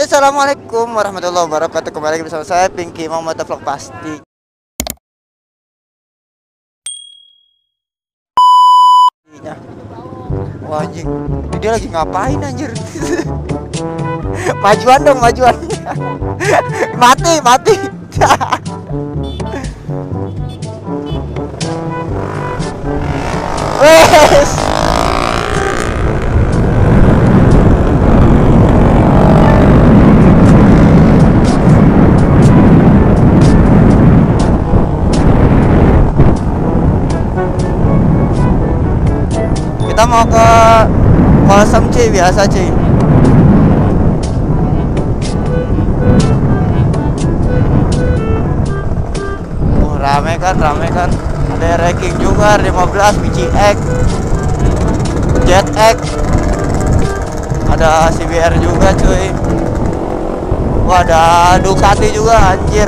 Assalamualaikum warahmatullahi wabarakatuh. Kembali lagi bersama saya Pinky mau motovlog pasti. Wah anjing, dia lagi ngapain anjir? Majuan dong, majuan. Mati. Wes. Kita mau ke kosong cuy, biasa cuy. Rame kan. Ada ranking juga 15 BCX, JetX, ada CBR juga cuy. Wah, ada Ducati juga anjir.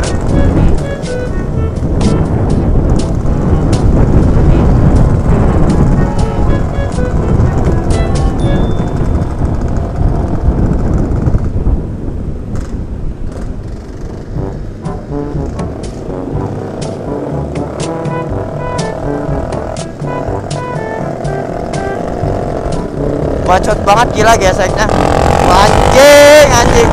Bacot banget gila geseknya. Anjing.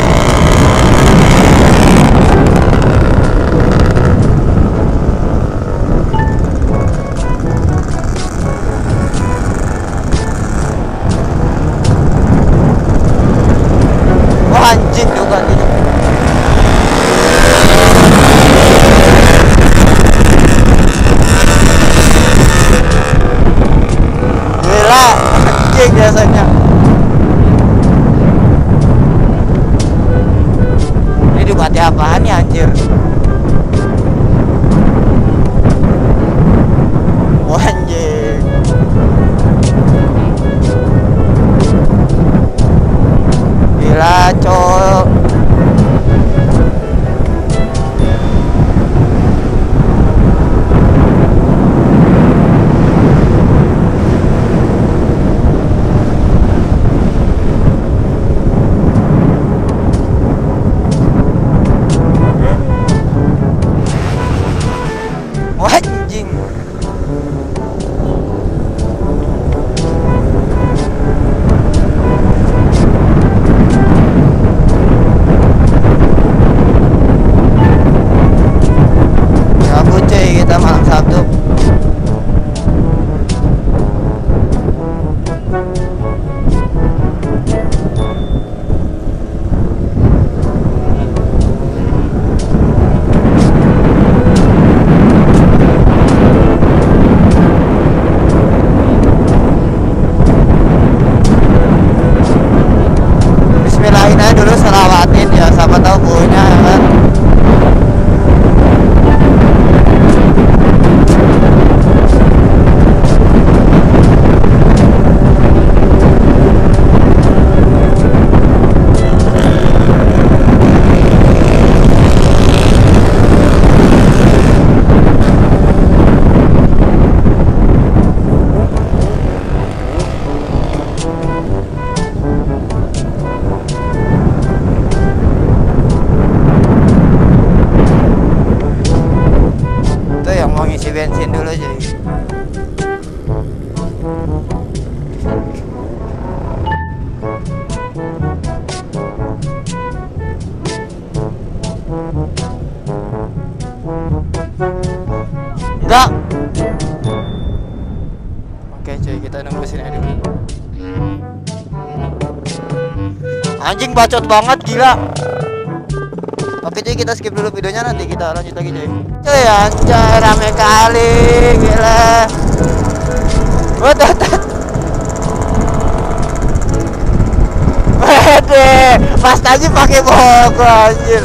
Wah anjing juga nih. Gila, anjing biasanya. Ini Ducati apaan nih anjir? Wah anjing. Gila cowok. Anjing. Kabut cuy, kita malam Sabtu. Bismillahin aja dulu, selawatin ya, siapa tahu punya ya kan. Itu yang mau ngisi bensin dulu cuy. Enggak. Oke cuy, kita nunggu sini dulu. Anjing bacot banget gila. Oke cuy, kita skip dulu videonya, nanti kita lanjut lagi cuy. Cuy anjay, rame kali gila. Wede, Mas Taji pakai bogor anjir.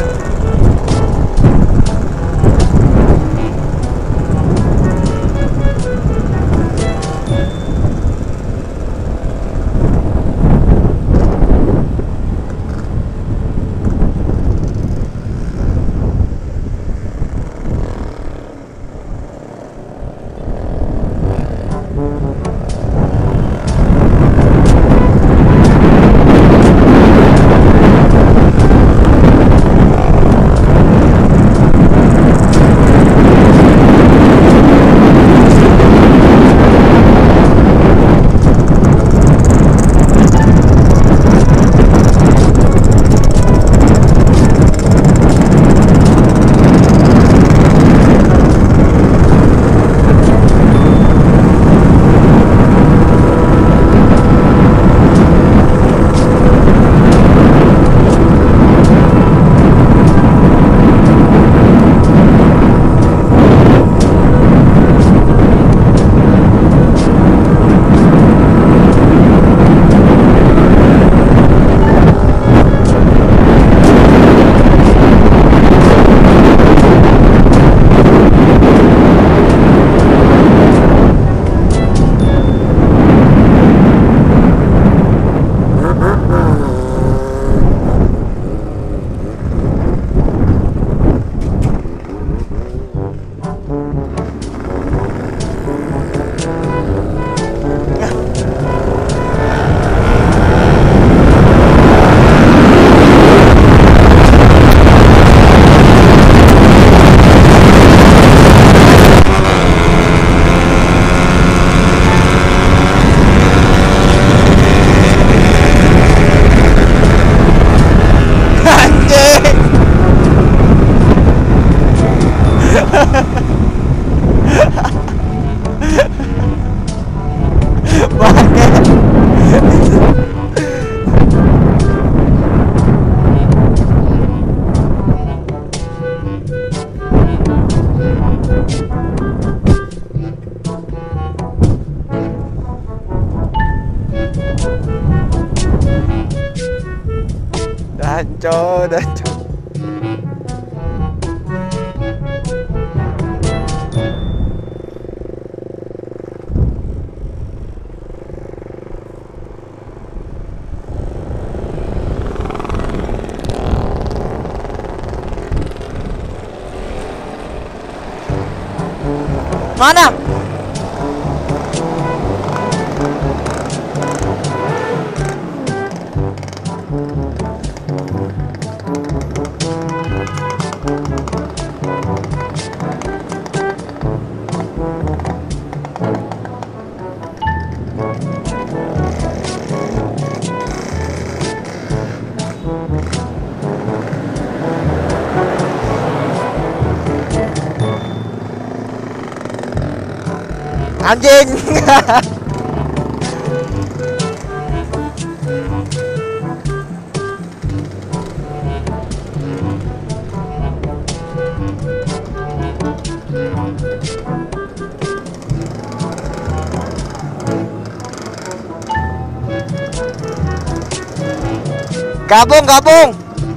Coba. Mana? Anjing. Gabung, gabung.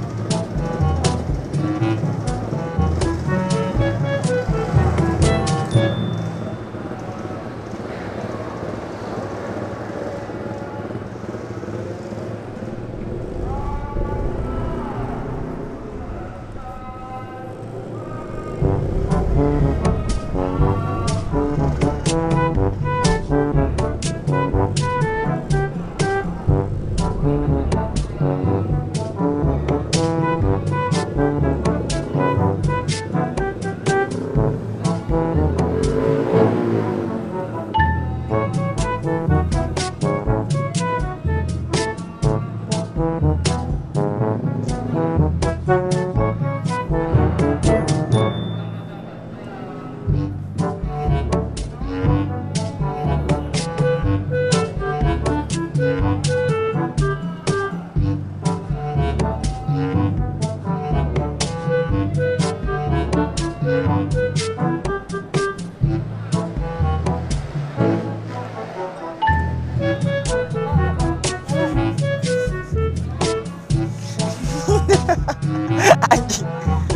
Anjing.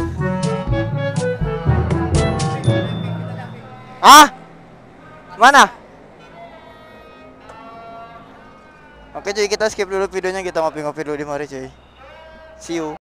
Ah? Mana? Oke cuy, kita skip dulu videonya, kita ngopi-ngopi dulu di mari cuy. See you.